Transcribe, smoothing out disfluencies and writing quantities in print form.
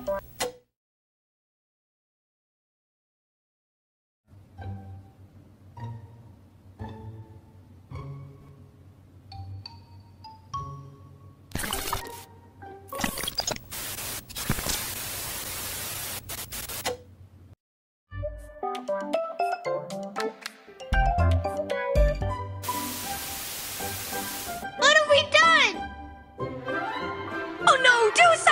What have we done? Oh no, do something!